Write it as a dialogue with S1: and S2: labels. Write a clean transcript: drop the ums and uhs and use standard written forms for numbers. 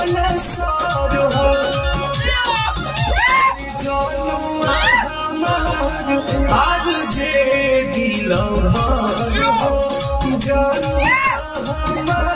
S1: सार हो जनुआ हमार आज जे दिल भर हो जनुआ हमार